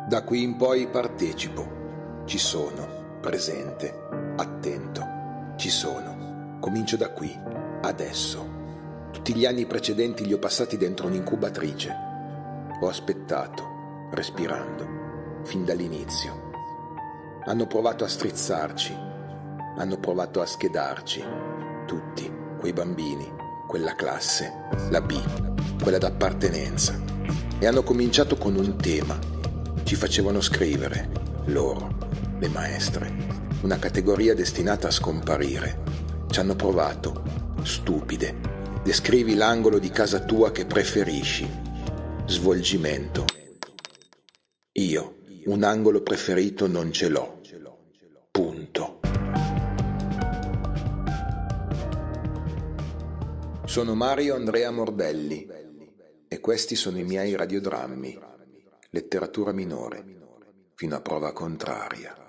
Da qui in poi partecipo, ci sono, presente, attento, ci sono. Comincio da qui, adesso. Tutti gli anni precedenti li ho passati dentro un'incubatrice. Ho aspettato, respirando, fin dall'inizio. Hanno provato a strizzarci, hanno provato a schedarci, tutti, quei bambini, quella classe, la B, quella d'appartenenza. E hanno cominciato con un tema. Ci facevano scrivere, loro, le maestre, una categoria destinata a scomparire. Ci hanno provato, stupide. Descrivi l'angolo di casa tua che preferisci. Svolgimento. Io, un angolo preferito non ce l'ho. Punto. Sono Mario Andrea Mordelli e questi sono i miei radiodrammi. Letteratura minore, fino a prova contraria.